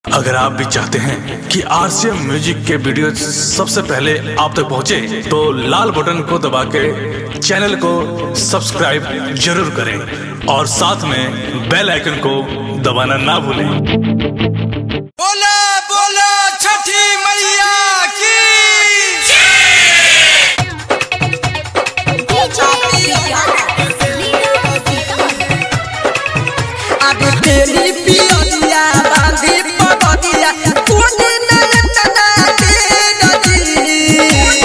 अगर आप भी चाहते हैं कि आरसीएम म्यूजिक के वीडियो सबसे पहले आप तक पहुंचे, तो लाल बटन को दबा के चैनल को सब्सक्राइब जरूर करें और साथ में बेल आइकन को दबाना ना भूलें। बोला बोला छठी मैया की आगे तेरी पिया बांधी पगड़िया कोने नचना दे नदी।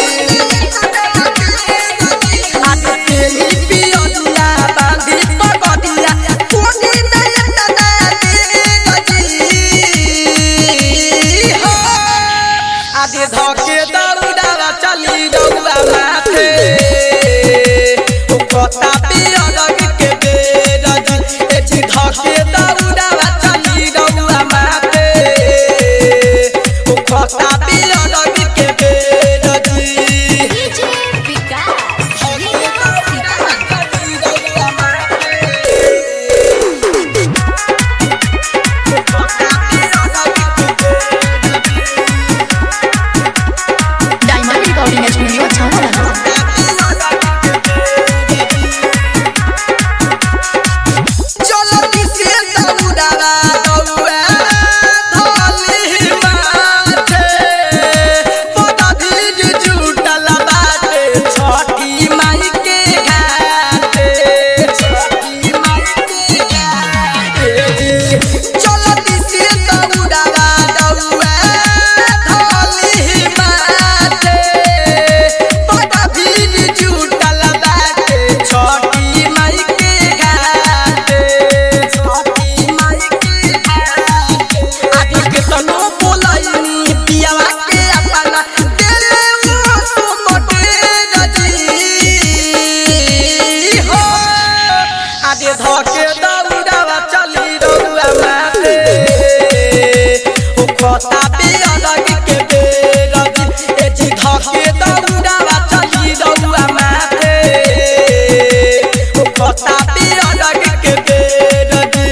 आगे तेरी पिया बांधी पगड़िया कोने नचना दे नदी। हो आगे धके दौड़ा चली दौड़ा माथे ओ कथा पिया लग के बेरजी एजी धके दौड़ा चली दौड़ा माथे ओ कथा पिया लग के बेरजी। डायमंड रिकॉर्डिंग स्टूडियो छावा चलो किसे दौड़ावा दौड़ा धोली माथे बड़ा भीड़ जुटल बाटे छठी माई के घाटे। छठी माई के घाटे चलो किसे दौड़ावा दौड़ा धोली माथे बड़ा भीड़ जुटल बाटे छठी माई के घाटे। छठी माई के घाटे आगे के तनो बोलैनी पियावा के अपना दिले वो सुमटे रजी। हो आगे धके दौड़ावा चली दौड़ा माथे ओ कथा पिया लग के बेरजी एजी धके दौड़ावा चली दौड़ा माथे ओ कथा पिया लग के बेरजी।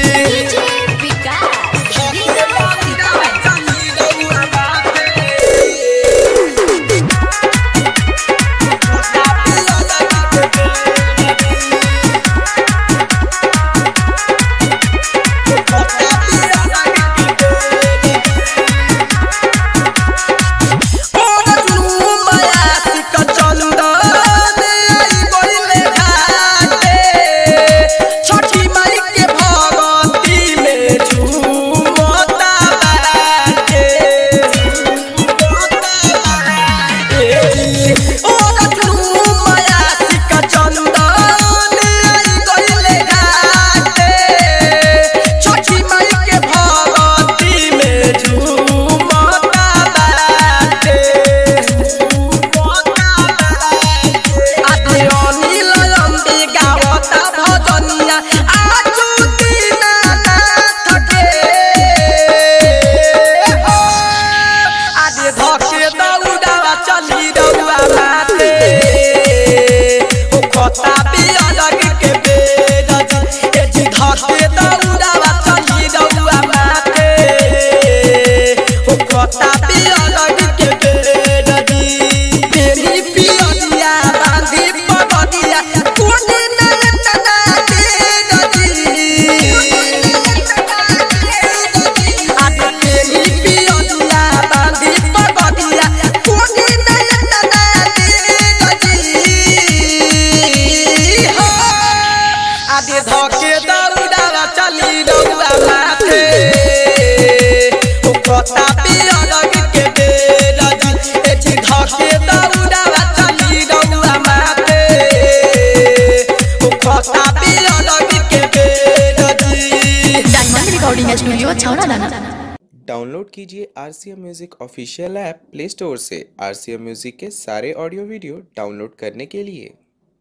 छठी माई के भगती में झूमता बाटे। ओ रजनू माया सिका चंदन आई गइले घाटे। छठी माई के भगती में झूमता बाटे। आदि अनिल लंबी गावता भजनिया आजू दीनानाथ के। हो आदि धके दौड़ावा चली दौड़ा माथे ओ कथा पिया लग के बेरजी एजी धके दौड़ावा चली दौड़ा माथे ओ कथा पिया लग के बेरजी। तेरी पिया बांधी पगड़िया कोने नचना दे नदी। आगे तेरी पिया बांधी पगड़िया कोने नचना दे नदी। हो आगे धके दौड़ावा चली दौड़ा माथे ओ कथा पिया लग के बेरजी एजी धके दौड़ावा चली दौड़ा माथे ओ कथा पिया लग के बेरजी। डायमंड रिकॉर्डिंग स्टूडियो छावा। डाउनलोड कीजिए RCM music official app play store से। आरसीएम म्यूजिक के सारे ऑडियो वीडियो डाउनलोड करने के लिए